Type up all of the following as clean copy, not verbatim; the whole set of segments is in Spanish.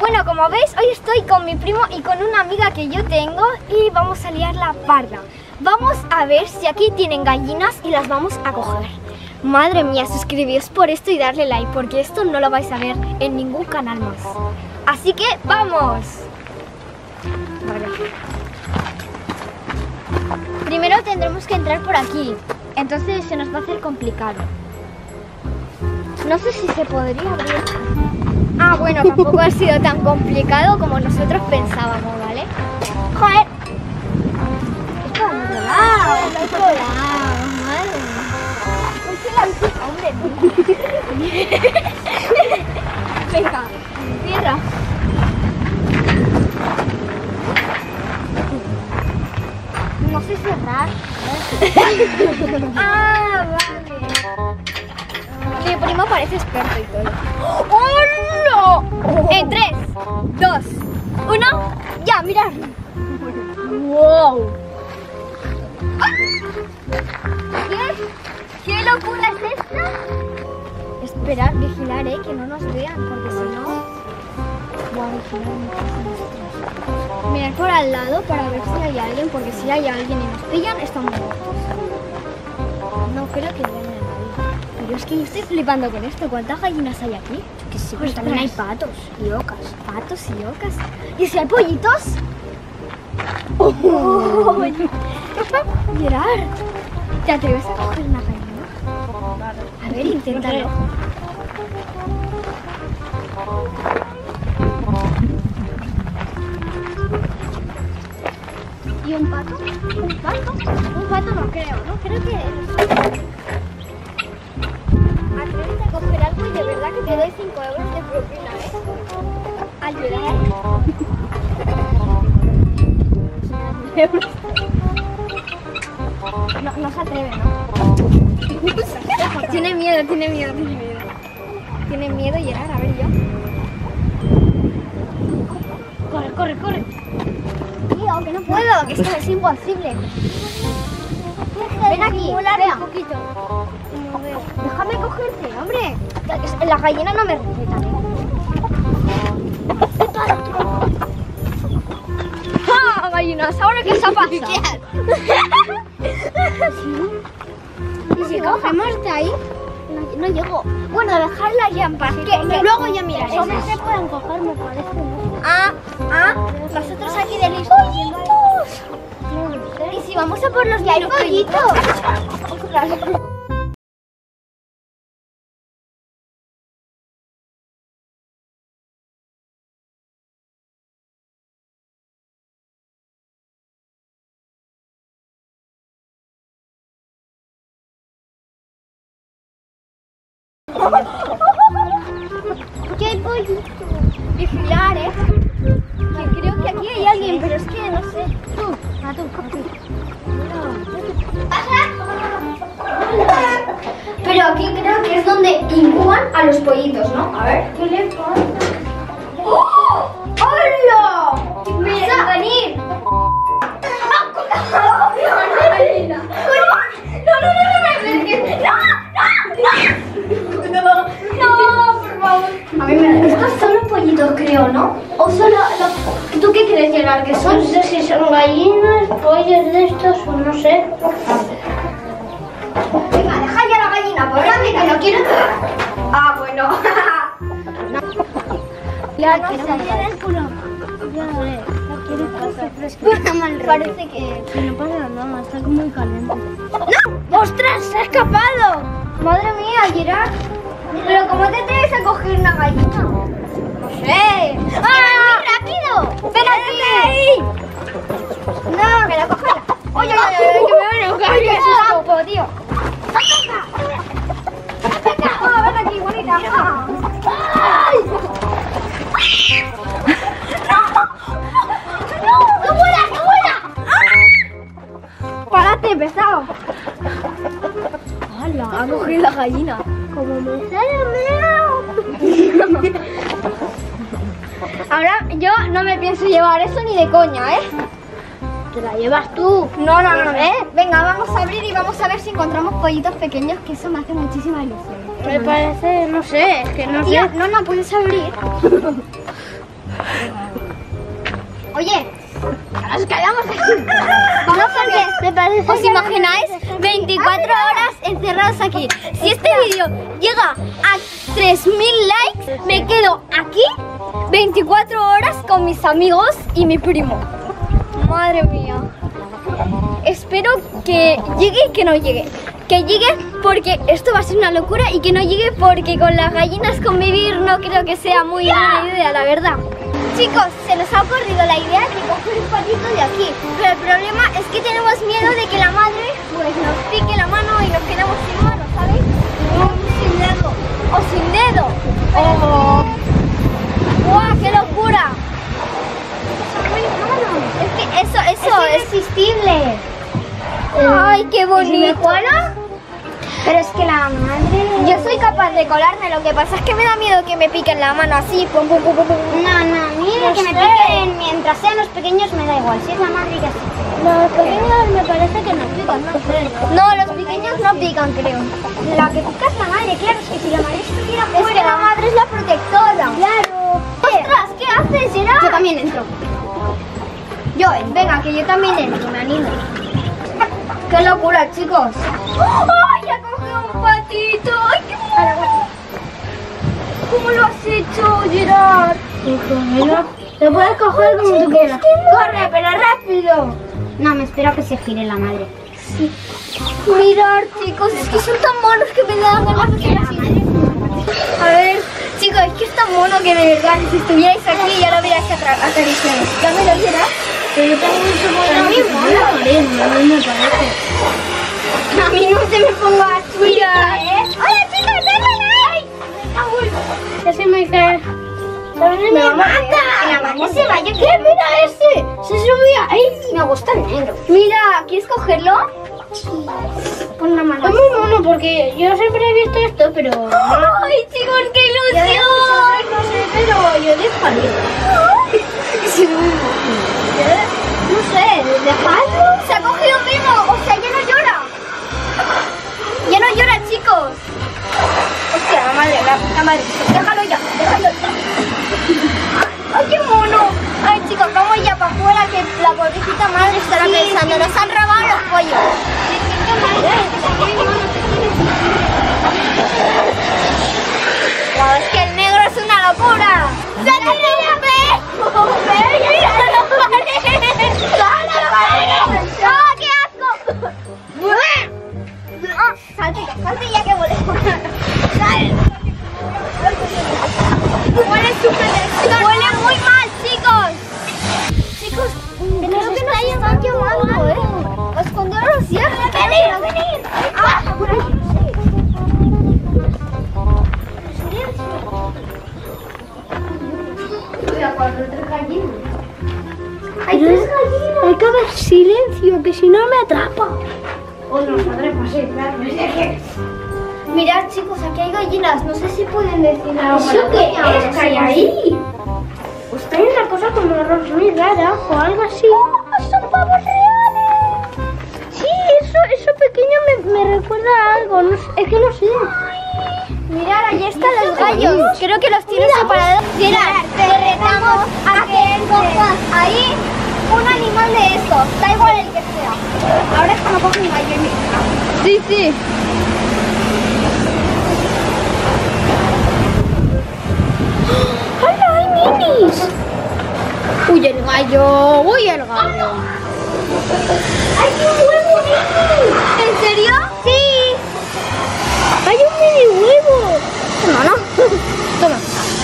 Bueno, como veis, hoy estoy con mi primo y con una amiga que yo tengo y vamos a liar la parda. Vamos a ver si aquí tienen gallinas y las vamos a coger. Madre mía, suscribíos por esto y darle like, porque esto no lo vais a ver en ningún canal más. Así que ¡vamos! Vale. Primero tendremos que entrar por aquí, entonces se nos va a hacer complicado. No sé si se podría abrir. Ah, bueno, tampoco ha sido tan complicado como nosotros pensábamos, ¿vale? ¡Joder! Esto va otro lado, madre mía. Hombre, venga, cierra. No sé cerrar. Ah, vale. Mi primo parece experto y todo. ¡Oh, no! En 3, 2, 1, ya, mirad. ¡Wow! ¿Qué locura es esta? Esperar, vigilar, que no nos vean, porque si no... Voy a vigilar muchísimo. Mirar por al lado para ver si hay alguien, porque si hay alguien y nos pillan, estamos muertos. No creo que vean a nadie. Pero es que yo estoy flipando con esto. ¿Cuántas gallinas hay aquí? Que sí, pues también hay patos y ocas. Patos y ocas. ¿Y si hay pollitos? ¡Oh! Mirar. ¿Te atreves a coger una gallina? A ver, inténtalo. ¿Y un pato? ¿Un pato? Un pato no creo, ¿no? Creo que... Atrévete a coger algo y de verdad que te doy 5 euros de propina, Ayudar. No se atreve, ¿no? Tiene miedo. Tiene miedo y llegar, a ver yo. Corre. Tío, que no puedo, que esto es imposible. Ven aquí, vea. Un poquito. Déjame cogerte, hombre. La gallina no me respeta, ¡Ah, gallinas! ¿Ahora qué se ha pasado? ¿Y si cogemos de ahí? No llego. Bueno, dejarla ya en paz. Que luego ya miraremos. No se pueden coger, me parece, ¿no? Nosotros aquí de listos. ¡Pollitos! ¿Y si vamos a por los ya hay pollitos? ¿Qué hay pollitos? Vigilar, que creo que aquí hay alguien, pero es que no sé. Tú. Pero aquí creo que es donde incuban a los pollitos, ¿no? A ver, ¿qué le pasa? ¡Oh! ¡Hola! ¡Mira, venir! A ver, estos son los pollitos, creo, ¿no? ¿O solo los... ¿Tú qué crees, Gerard, que son? No sé si son gallinas, pollos de estos o no sé. Venga, deja ya la gallina, por favor, que no quiero... Ah, bueno. La que no tiene el culo. Ya lo sé. La quiere coger, pero es que está mal rollo. Parece que no pasa nada, está muy caliente. ¡No! ¡Ostras! ¡Se ha escapado! Madre mía, Gerard. ¿Pero cómo te atreves a coger una gallina? No sé. ¡Ah! ¡Rápido! ¡Ven aquí! No, que la coja. Oye, que me van a enojar. ¡Qué sapo, tío! ¡Venga! ¡Ven aquí, bonita! ¡Ay! ¡No! ¡No vuela! ¡Párate, pesado! ¡Hala! Ha cogido la gallina. Como me sale. Ahora yo no me pienso llevar eso ni de coña, Te la llevas tú. No, Venga, vamos a abrir y vamos a ver si encontramos pollitos pequeños, que eso me hace muchísima ilusión. Me parece, no sé, es que no Tía, sé. no puedes abrir. Oye, nos quedamos aquí. Vamos porque ¿os imagináis? 24 horas encerrados aquí. Si este vídeo llega a 3000 likes, me quedo aquí 24 horas con mis amigos y mi primo. Madre mía. Espero que llegue y que no llegue. Que llegue porque esto va a ser una locura, y que no llegue porque con las gallinas convivir no creo que sea muy buena idea, la verdad. Chicos, se nos ha ocurrido la idea de coger un patito de aquí, pero el problema es que tenemos miedo de que la madre pues nos pique la mano y nos quedemos sin mano, ¿sabéis? Sin dedo. O sin dedo. O... ¡Guau, qué locura! Es que eso es irresistible. ¡Ay, qué bonito! ¿Y si me cuela? Pero es que la madre... Yo soy capaz de colarme, lo que pasa es que me da miedo que me piquen la mano así. Pum, pum, pum, pum. No, a mí de que me piquen mientras sean los pequeños me da igual. Si es la madre ya sí. Los pequeños me parece que no pican, no sé. No, los pequeños no pican, creo. La que pica es la madre, claro, es que si la madre estuviera fuera... Es que la madre es la protectora. Claro. ¡Ostras! ¿Qué haces, Gerard? Yo también entro. Venga, que yo también entro, me animo. ¡Qué locura, chicos! ¡Ay, ya cogido un patito! ¡Ay, qué bueno! ¿Cómo lo has hecho, Gerard? Lo puedes coger como tú quieras. ¡Corre, pero rápido! No, me espero que se gire la madre. Sí. Mirad, chicos, es que son tan monos que me dan ganas de hacer así. A ver, chicos, es que es tan mono que de verdad, si estuvierais aquí ya lo hubierais acariciado. ¿Ya me lo vieras? Pero yo tengo mucho mono. A mí me parece. A mí no se me ponga a subir. ¡Hola, chicos! ¡Déjala! Ya se me cae. ¡Me mata! La mamá se vaya. ¿Qué? ¡Mira ese! Se subía ahí. Me gusta el negro. Mira, ¿quieres cogerlo? Pon la mano. Es muy mono porque yo siempre he visto esto, pero... ¡Ay, chicos, qué ilusión! No sé, pero yo disparé. No sé, dejadlo. Se ha cogido Memo, o sea, ya no llora. Ya no llora, chicos. Hostia, la madre. Déjalo ya. ¡Ay, qué mono! Ay, chicos, vamos ya para afuera, que la pobrecita madre estará pensando. Nos han robado los pollos. Wow, es que el negro es una locura. ¡Se ha tirado la ¡Ah, qué asco! Salte ya que volemos. Huele muy mal, chicos. Chicos, creo que nos están quemando, ¿eh? Esconderos ya. Venid. Ah, por aquí. Cuidado con los 3 gallinas. Hay 3 gallinas. Hay que haber silencio, que si no me atrapa. O nos atrapa, sí, claro. Mirad, chicos, aquí hay gallinas. No sé si pueden decir algo. ¿Eso qué es? ¿Qué hay ahí? Pues hay una cosa como muy rara o algo así. ¡Oh, son pavos reales! Sí, eso pequeño me recuerda a algo. No, es que no sé. Mirad, allí están los gallos. Creo que los tiene separados. Mirad, te retamos a que cojas ahí un animal de estos. Da igual el que sea. Ahora es cuando coge un gallo. Sí. ¡Hola, hay minis! ¡Uy, el gallo! ¡Hay un huevo mini! ¿En serio? Sí. ¡Hay un mini huevo! No. Toma.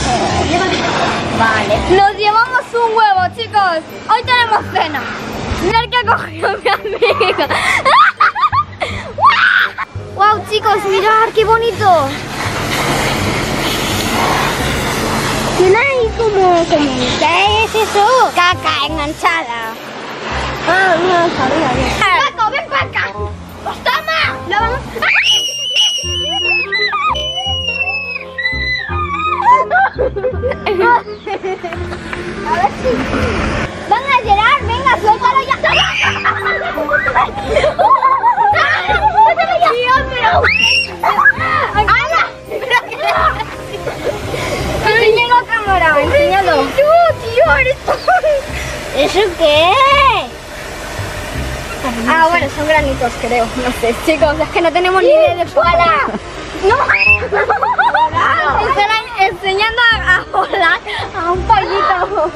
Vale. Nos llevamos un huevo, chicos. Hoy tenemos cena. Mirad que ha cogido mi amiga. ¡Wow, chicos! Mirad qué bonito. Tiene ahí como... ¿Qué es eso? Caca enganchada. Ah, no sabía bien. ¡Paco, ven para acá! ¡Pues toma! ¡Lo vamos... A ver si... ¡Venga, Gerard! ¡Venga, suéltalo ya! ¡Hala! Enseñalo a cámara, enséñalo. ¿Eso qué? Ah, bueno, son granitos, creo. No sé, chicos, es que no tenemos ni idea de volar. ¡No! Están enseñando a volar a un pollito.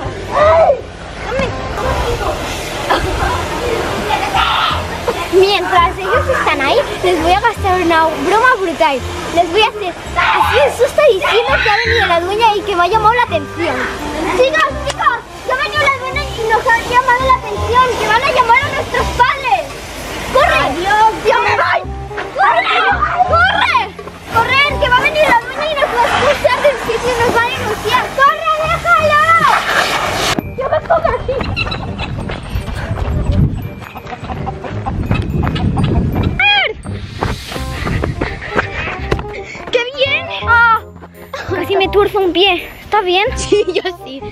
Mientras ellos están ahí, les voy a gastar una broma brutal. Les voy a hacer así de susto diciendo que ha venido la dueña y que me ha llamado la atención. Chicos, que ha venido la dueña y nos ha llamado la atención, que van a llamar a nuestros padres. ¡Corre! ¡Adiós! ¡Ya me voy! ¡Corre! ¡Corre! ¡Correr! ¡Que va a venir la dueña y nos va a expulsar del sitio y nos va a denunciar! ¡Corre, déjalo! ¡Yo me pongo aquí! ¡Qué bien! ¡Oh! Casi me tuerzo un pie. ¿Está bien? Sí, yo sí.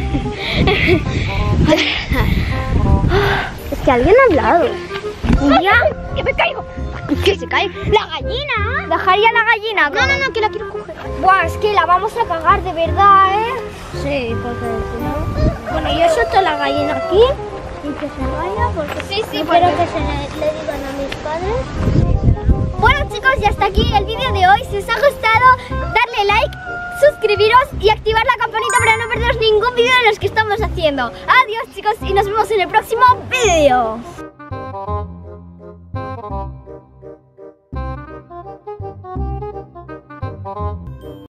Es que alguien ha hablado. ¿Ya? ¡Que me caigo! ¿Que se cae? ¡La gallina! ¿Dejaría la gallina? No, que la quiero coger. Buah, es que la vamos a cagar de verdad, ¿eh? Sí, porque si no... Bueno, yo suelto la gallina aquí y que se vaya porque... Sí, no quiero que se le digan a mis padres. Bueno, chicos, y hasta aquí el vídeo de hoy. Si os ha gustado, darle like, suscribiros y activar la campanita para no perderos ningún vídeo de los que estamos haciendo. Adiós, chicos, y nos vemos en el próximo vídeo.